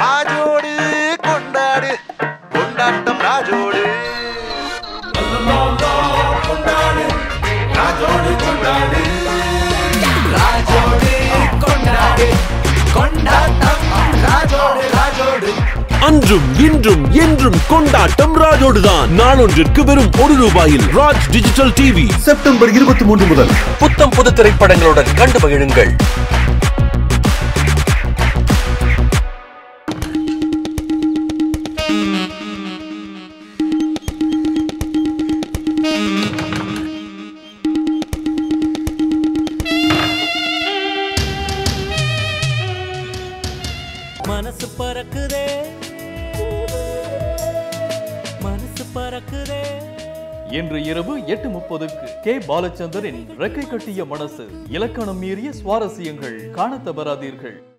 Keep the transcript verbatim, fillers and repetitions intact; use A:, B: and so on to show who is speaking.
A: ராஜோடு கொண்டாடு கொண்டாட்டம் ராஜோடு கொண்டாடு ராஜோடு கொண்டாடு ராஜோடு கொண்டாடு கொண்டாட்டம் ராஜோடு ராஜோடு
B: அன்றும் இன்றும் என்றும் கொண்டாட்டம் ராஜோடுதான். நாளொன்றிற்கு வெறும் ஒரு ரூபாயில் ராஜ் டிஜிட்டல் டிவி செப்டம்பர் இருபத்தி மூன்று முதல் புத்தம் புது திரைப்படங்களுடன் கண்டு மகிழுங்கள்.
C: மனசு பறக்குதே மனசு பறக்குதே.
D: இன்று இரவு எட்டு முப்பதுக்கு கே பாலச்சந்தரின் ரெக்கை கட்டிய மனசு இலக்கணம் மீறிய சுவாரஸ்யங்கள் காண தவறாதீர்கள்.